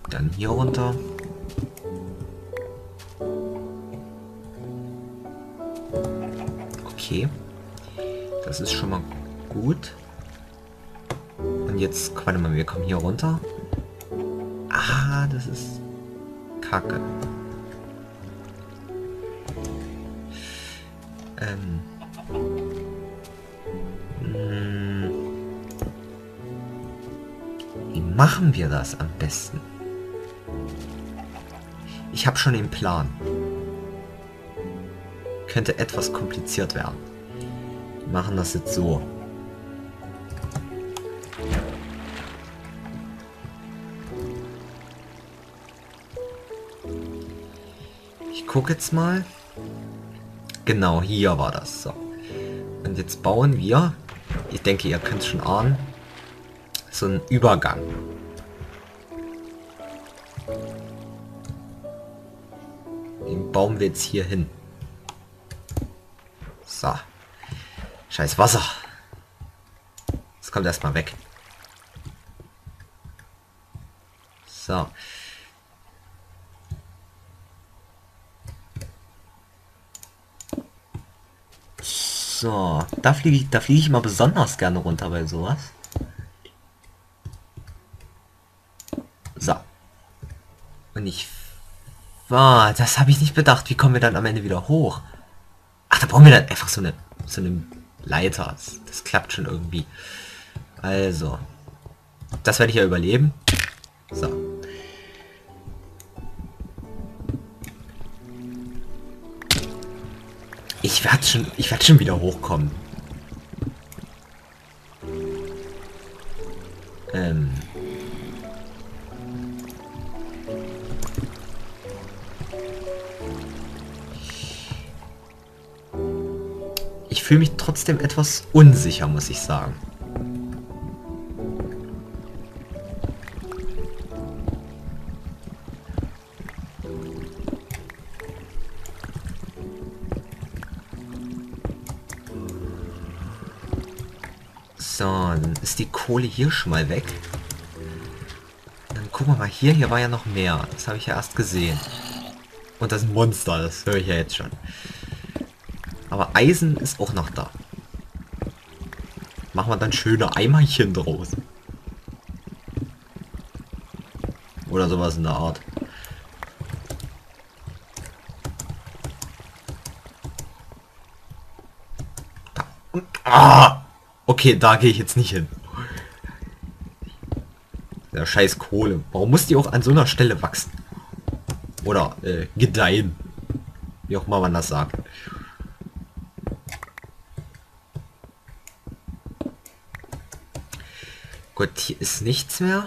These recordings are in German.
Dann hier runter. Okay. Das ist schon mal gut. Und jetzt, warte mal, wir kommen hier runter. Ah, das ist Kacke. Wie machen wir das am besten? Ich habe schon den Plan. Könnte etwas kompliziert werden. Wir machen das jetzt so. Ich gucke jetzt mal. Genau, hier war das. So. Und jetzt bauen wir, ich denke, ihr könnt es schon ahnen, so einen Übergang. Den bauen wir jetzt hier hin. So. Scheiß Wasser. Das kommt erstmal weg. So. So, da fliege ich mal besonders gerne runter bei sowas. So. Und ich... Ah, das habe ich nicht bedacht. Wie kommen wir dann am Ende wieder hoch? Ach, da brauchen wir dann einfach so eine Leiter. Das klappt schon irgendwie. Also. Das werde ich ja überleben. So. Ich werde schon wieder hochkommen. Ich fühle mich trotzdem etwas unsicher, muss ich sagen. So, dann ist die Kohle hier schon mal weg. Dann gucken wir mal hier. Hier war ja noch mehr. Das habe ich ja erst gesehen. Und das ist ein Monster, das höre ich ja jetzt schon. Aber Eisen ist auch noch da. Machen wir dann schöne Eimerchen draus. Oder sowas in der Art. Da. Und, ah! Okay, da gehe ich jetzt nicht hin. Der scheiß Kohle. Warum muss die auch an so einer Stelle wachsen? Oder gedeihen. Wie auch immer man das sagt. Gut, hier ist nichts mehr.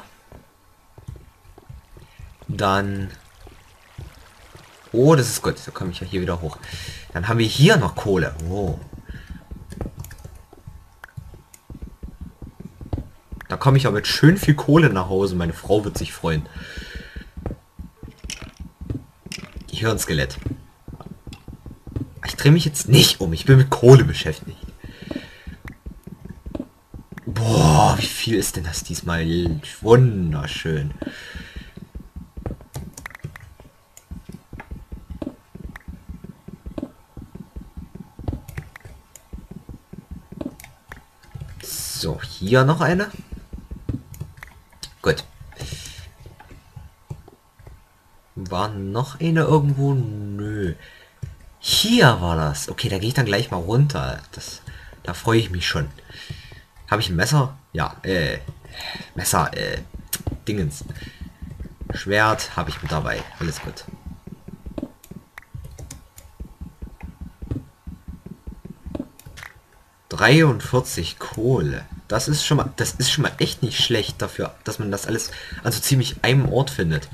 Dann... Oh, das ist gut. Da komme ich ja hier wieder hoch. Dann haben wir hier noch Kohle. Oh. Da komme ich aber mit schön viel Kohle nach Hause. Meine Frau wird sich freuen. Ich höre ein Skelett. Ich drehe mich jetzt nicht um. Ich bin mit Kohle beschäftigt. Boah, wie viel ist denn das diesmal? Wunderschön. So, hier noch eine. Gut. War noch eine irgendwo? Nö. Hier war das. Okay, da gehe ich dann gleich mal runter. Da freue ich mich schon. Habe ich ein Messer? Ja, Messer, Dingens. Schwert habe ich mit dabei. Alles gut. ...43 Kohle. Das ist schon mal echt nicht schlecht dafür, dass man das alles an so ziemlich einem Ort findet.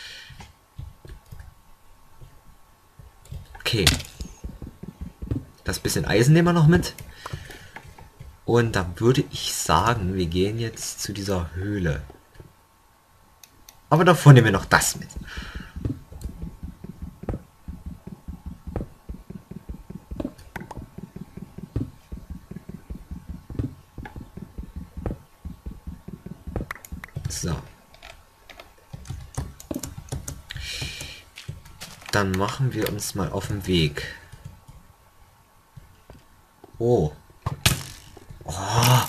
Okay. Das bisschen Eisen nehmen wir noch mit. Und dann würde ich sagen, wir gehen jetzt zu dieser Höhle. Aber davor nehmen wir noch das mit. So. Dann machen wir uns mal auf den Weg. Oh. Oh.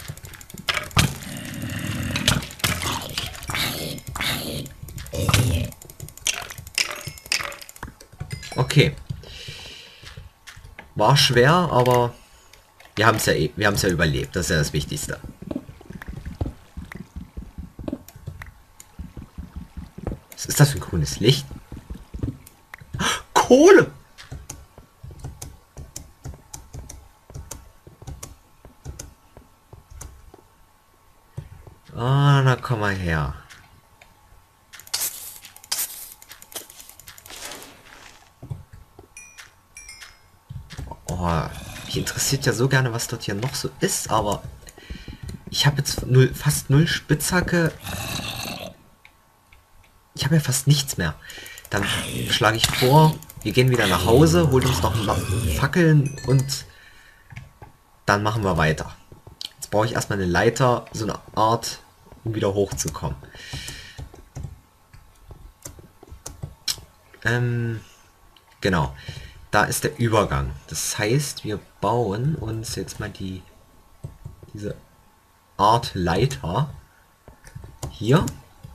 Okay. War schwer, aber wir haben es ja, wir haben es ja überlebt. Das ist ja das Wichtigste. Was ist das für ein grünes Licht? Kohle! Ah, na komm mal her. Oh, mich interessiert ja so gerne, was dort hier noch so ist, aber ich habe jetzt fast null Spitzhacke. Ich habe ja fast nichts mehr. Dann schlage ich vor, wir gehen wieder nach Hause, holen uns noch Fackeln und dann machen wir weiter. Jetzt brauche ich erstmal eine Leiter, so eine Art, um wieder hochzukommen. Genau. Da ist der Übergang. Das heißt, wir bauen uns jetzt mal diese Art Leiter hier.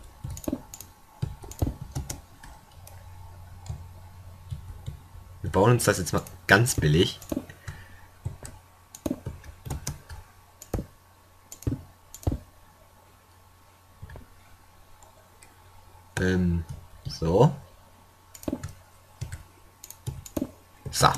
Wir bauen uns das jetzt mal ganz billig. So. So.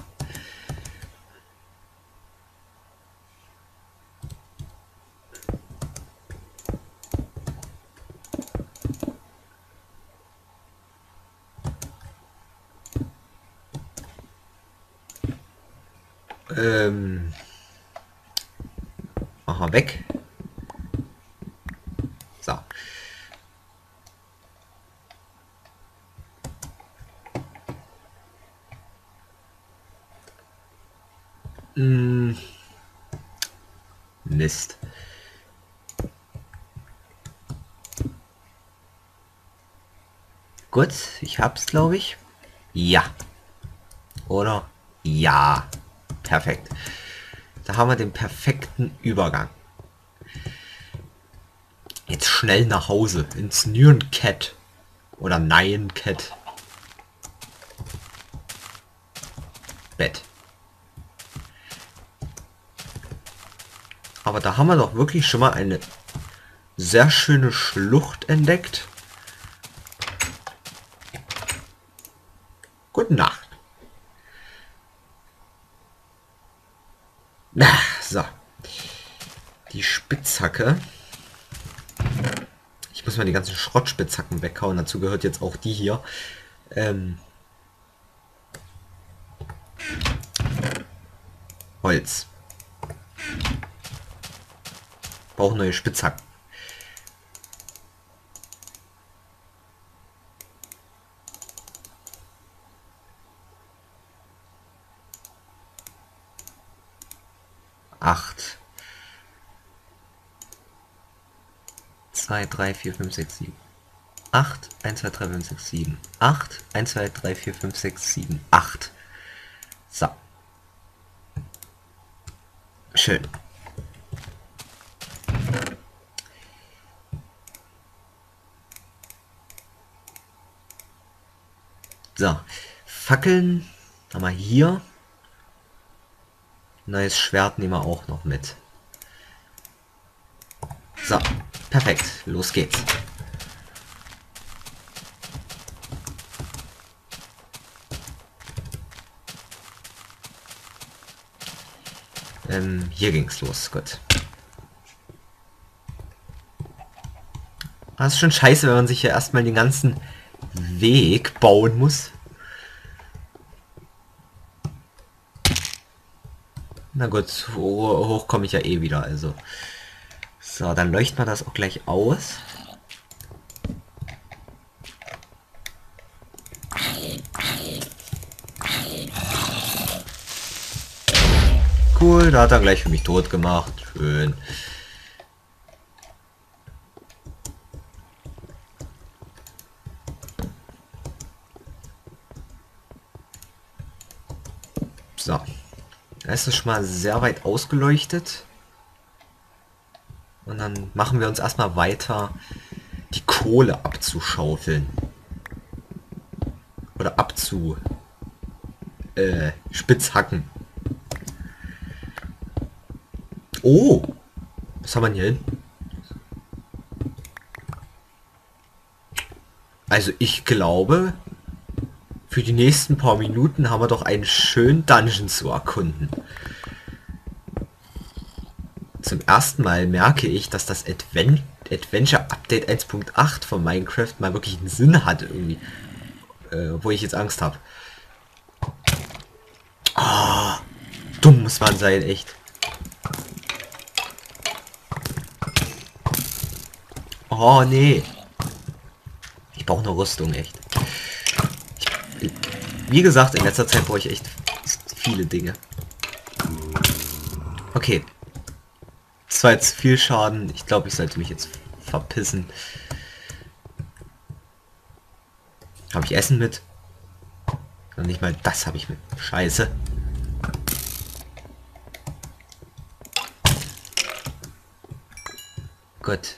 Machen wir weg. So. Mist. Gut, ich hab's, glaube ich. Ja. Oder? Ja. Perfekt. Da haben wir den perfekten Übergang. Jetzt schnell nach Hause. Ins Nyan-Cat. Oder Nyan-Cat. Bett. Aber da haben wir doch wirklich schon mal eine sehr schöne Schlucht entdeckt. Gute Nacht. So. Die Spitzhacke. Ich muss mal die ganzen Schrottspitzhacken weghauen. Dazu gehört jetzt auch die hier. Holz. Brauche neue Spitzhacken. Acht. 2, 3, 4, 5, 6, 7. 8, 1, 2, 3, 5, 6, 7. 8, 1, 2, 3, 4, 5, 6, 7. 8. So. Schön. So. Fackeln haben wir hier. Neues Schwert nehmen wir auch noch mit. So. Perfekt. Los geht's. Hier ging's los. Gut. Das ist schon scheiße, wenn man sich ja erstmal den ganzen Weg bauen muss. Na gut, hoch komme ich ja eh wieder, also. So, dann leuchten wir das auch gleich aus. Cool, da hat er gleich für mich tot gemacht. Schön. So. Da ist es schon mal sehr weit ausgeleuchtet. Und dann machen wir uns erstmal weiter, die Kohle abzuschaufeln. Oder spitzhacken. Oh! Was haben wir denn hier hin? Also ich glaube, für die nächsten paar Minuten haben wir doch einen schönen Dungeon zu erkunden. Zum ersten Mal merke ich, dass das Adventure Update 1.8 von Minecraft mal wirklich einen Sinn hat irgendwie. Wo ich jetzt Angst habe. Dumm muss man sein, echt. Oh, nee. Ich brauche eine Rüstung, echt. Wie gesagt, in letzter Zeit brauche ich echt viele Dinge. Okay. Das war jetzt viel Schaden. Ich glaube, ich sollte mich jetzt verpissen. Habe ich Essen mit? Und nicht mal das habe ich mit. Scheiße. Gott.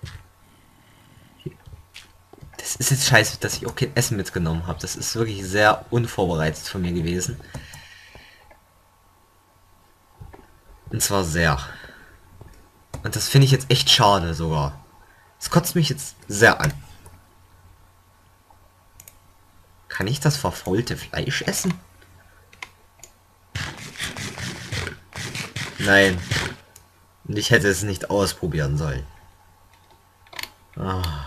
Das ist jetzt scheiße, dass ich auch kein Essen mitgenommen habe. Das ist wirklich sehr unvorbereitet von mir gewesen. Und zwar sehr. Und das finde ich jetzt echt schade sogar. Das kotzt mich jetzt sehr an. Kann ich das verfaulte Fleisch essen? Nein. Und ich hätte es nicht ausprobieren sollen. Ah.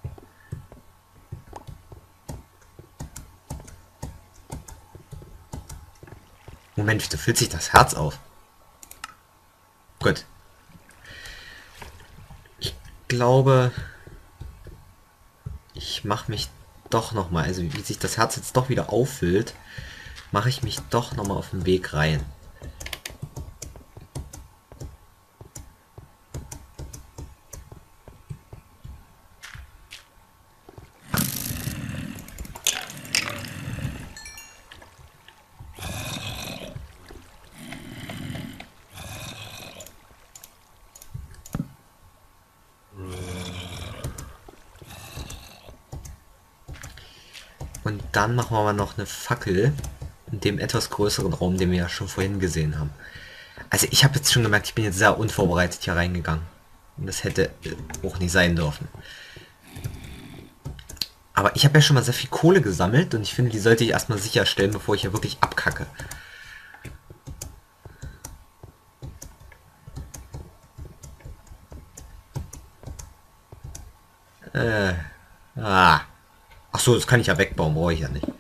Moment, da füllt sich das Herz auf. Gut. Ich glaube, ich mache mich doch noch mal, also wie sich das Herz jetzt doch wieder auffüllt, mache ich mich doch noch mal auf den Weg rein. Und dann machen wir mal noch eine Fackel in dem etwas größeren Raum, den wir ja schon vorhin gesehen haben. Also ich habe jetzt schon gemerkt, ich bin jetzt sehr unvorbereitet hier reingegangen. Und das hätte auch nicht sein dürfen. Aber ich habe ja schon mal sehr viel Kohle gesammelt und ich finde, die sollte ich erstmal sicherstellen, bevor ich hier wirklich abkacke. Ah. Ach so, das kann ich ja wegbauen, brauche ich ja nicht.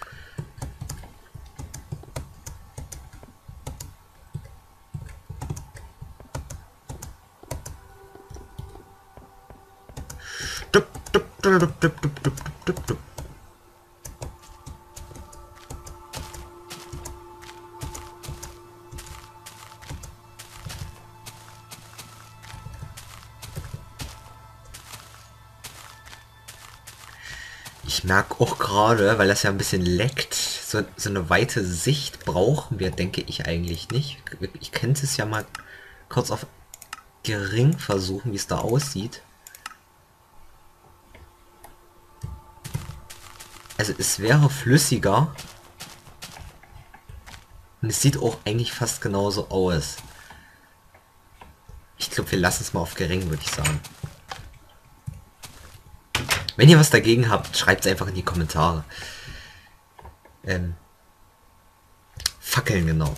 Dup, dup, dup, dup, dup, dup, dup, dup, dup. Ich merke auch gerade, weil das ja ein bisschen leckt, so eine weite Sicht brauchen wir, denke ich eigentlich nicht. Ich könnte es ja mal kurz auf gering versuchen, wie es da aussieht. Also es wäre flüssiger. Und es sieht auch eigentlich fast genauso aus. Ich glaube, wir lassen es mal auf gering, würde ich sagen. Wenn ihr was dagegen habt, schreibt es einfach in die Kommentare. Fackeln, genau.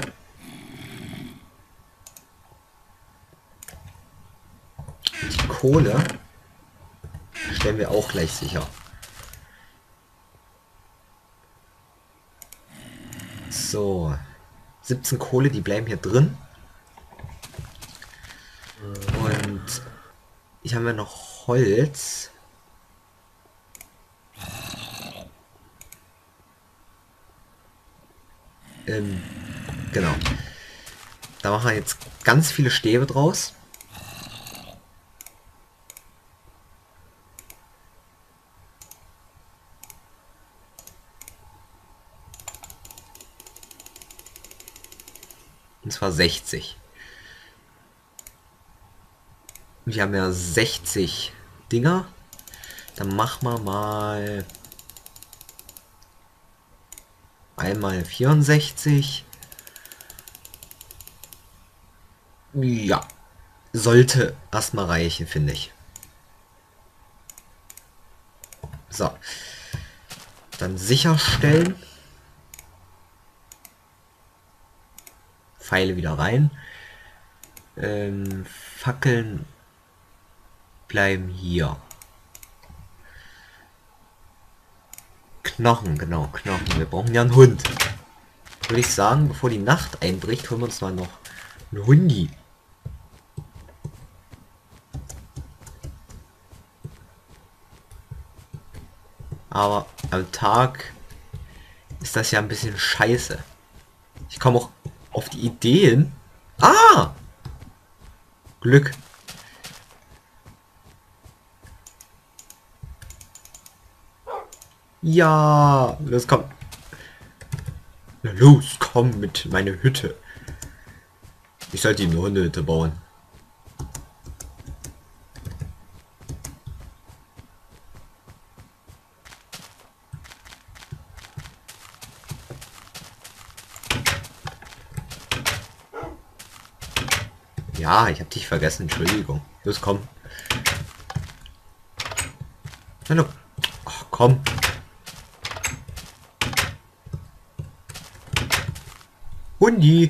Die Kohle stellen wir auch gleich sicher. So. 17 Kohle, die bleiben hier drin. Und ich habe ja noch Holz. Genau. Da machen wir jetzt ganz viele Stäbe draus. zwar 60. Wir haben ja 60 Dinger. Dann machen wir mal einmal 64. Ja, sollte erstmal reichen, finde ich. So. Dann sicherstellen. Pfeile wieder rein. Fackeln bleiben hier. Knochen, genau, Knochen. Wir brauchen ja einen Hund. Würde ich sagen, bevor die Nacht einbricht, holen wir uns mal noch einen Hundi. Aber am Tag ist das ja ein bisschen scheiße. Ich komme auch auf die Ideen. Ah! Glück. Ja, los, komm. Na los, komm mit meine Hütte. Ich sollte ihm eine Hundehütte bauen. Ja, ich hab dich vergessen, Entschuldigung. Los, komm. Hallo. Ach, komm. Hundi.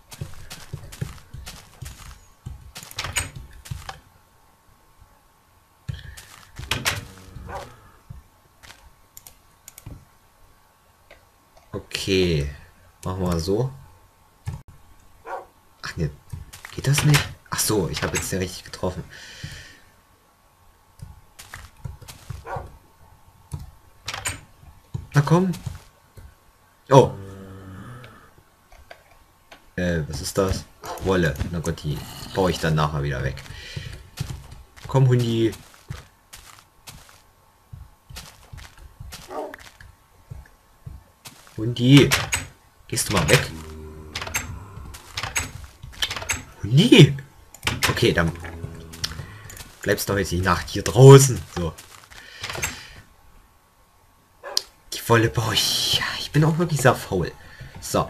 Okay. Machen wir so. Ach ne. Geht das nicht? Ach so, ich habe jetzt den richtig getroffen. Na komm. Oh. Was ist das? Wolle. Na Gott, die baue ich dann nachher wieder weg. Komm, Hundi. Hundi. Gehst du mal weg? Hundi. Okay, dann bleibst du heute die Nacht hier draußen. So. Die Wolle baue ich. Ja, ich bin auch wirklich sehr faul. So.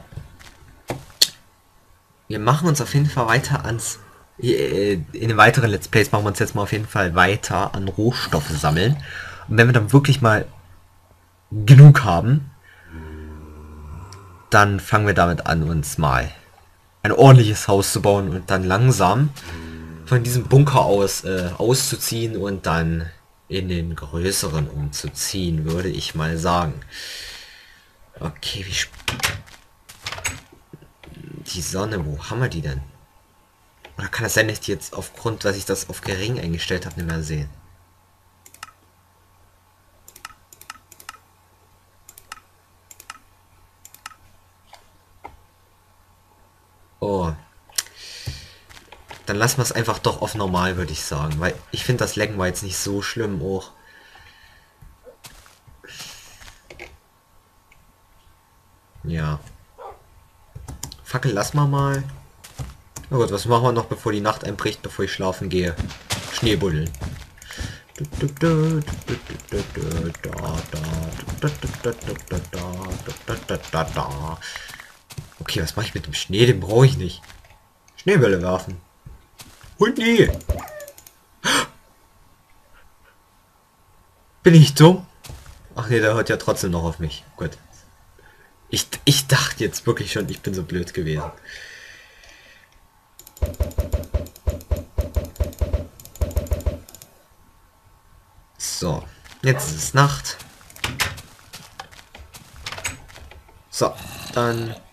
Wir machen uns auf jeden Fall weiter ans... In den weiteren Let's Plays machen wir uns jetzt mal auf jeden Fall weiter an Rohstoffe sammeln. Und wenn wir dann wirklich mal genug haben, dann fangen wir damit an, uns mal ein ordentliches Haus zu bauen und dann langsam von diesem Bunker aus auszuziehen und dann in den größeren umzuziehen, würde ich mal sagen. Okay, die Sonne, wo haben wir die denn? Oder kann es sein, dass ich die jetzt aufgrund, dass ich das auf gering eingestellt habe, nicht mehr sehen? Oh. Dann lassen wir es einfach doch auf normal, würde ich sagen. Weil ich finde, das Lecken war jetzt nicht so schlimm auch. Ja. Fackel lassen wir mal. Na gut, was machen wir noch, bevor die Nacht einbricht, bevor ich schlafen gehe? Schneebuddeln. Okay, was mache ich mit dem Schnee? Den brauche ich nicht. Schneebälle werfen. Hundi! Bin ich dumm? Ach nee, der hört ja trotzdem noch auf mich. Gut. Ich dachte jetzt wirklich schon, ich bin so blöd gewesen. So, jetzt ist es Nacht. So, dann